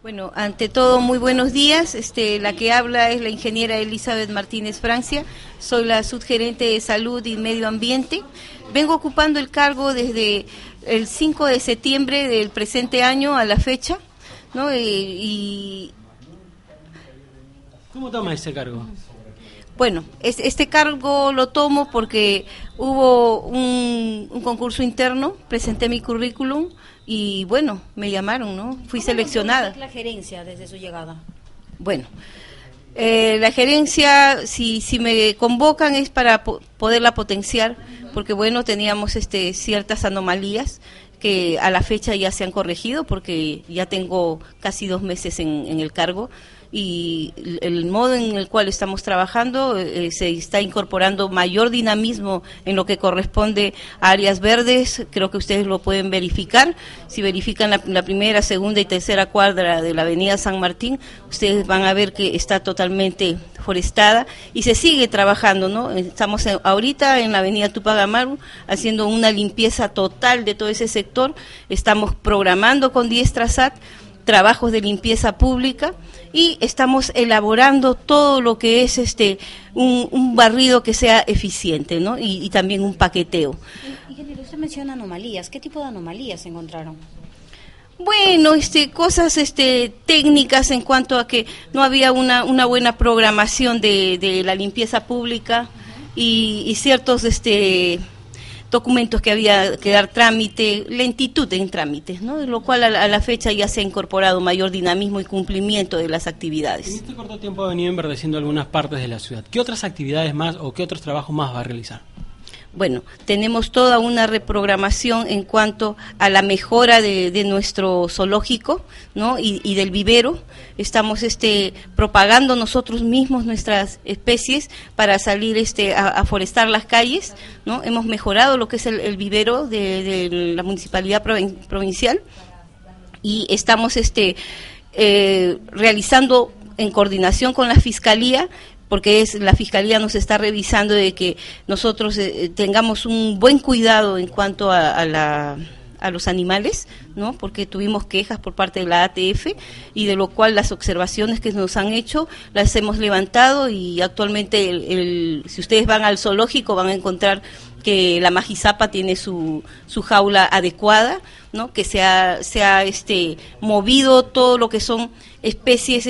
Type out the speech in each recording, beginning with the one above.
Bueno, ante todo, muy buenos días. La que habla es la ingeniera Elizabeth Martínez Francia. Soy la subgerente de Salud y Medio Ambiente. Vengo ocupando el cargo desde el 5 de septiembre del presente año a la fecha, ¿no? ¿Cómo toma ese cargo? Bueno, este cargo lo tomo porque hubo un concurso interno, presenté mi currículum y bueno, me llamaron, ¿no? Fui seleccionada. ¿Cómo la gerencia desde su llegada? Bueno, la gerencia, si me convocan es para poderla potenciar, porque bueno, teníamos ciertas anomalías que a la fecha ya se han corregido, porque ya tengo casi 2 meses en el cargo, y el modo en el cual estamos trabajando se está incorporando mayor dinamismo en lo que corresponde a áreas verdes. Creo que ustedes lo pueden verificar. Si verifican la primera, segunda y tercera cuadra de la avenida San Martín, ustedes van a ver que está totalmente forestada y se sigue trabajando, ¿no? Estamos ahorita en la avenida Tupac Amaru haciendo una limpieza total de todo ese sector. Estamos programando con Diestrasat trabajos de limpieza pública y estamos elaborando todo lo que es un barrido que sea eficiente, ¿no? Y también un paqueteo. Ingeniero, usted menciona anomalías. ¿Qué tipo de anomalías se encontraron? Bueno, cosas técnicas en cuanto a que no había una buena programación de la limpieza pública y ciertos documentos que había que dar trámite, lentitud en trámites, ¿no? Lo cual a la fecha ya se ha incorporado mayor dinamismo y cumplimiento de las actividades. En este corto tiempo ha venido enverdeciendo algunas partes de la ciudad. ¿Qué otras actividades más o qué otros trabajos más va a realizar? Bueno, tenemos toda una reprogramación en cuanto a la mejora de nuestro zoológico, ¿no? y del vivero. Estamos propagando nosotros mismos nuestras especies para salir a forestar las calles, ¿no? Hemos mejorado lo que es el vivero de la municipalidad provincial y estamos realizando en coordinación con la Fiscalía, porque la Fiscalía nos está revisando de que nosotros tengamos un buen cuidado en cuanto a los animales, ¿no? Porque tuvimos quejas por parte de la ATF y de lo cual las observaciones que nos han hecho las hemos levantado y actualmente si ustedes van al zoológico van a encontrar que la majizapa tiene su jaula adecuada, ¿no? Que se ha movido todo lo que son especies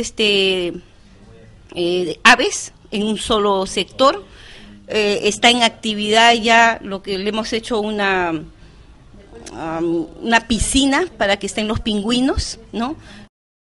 aves en un solo sector. Está en actividad ya lo que le hemos hecho una piscina para que estén los pingüinos, ¿no?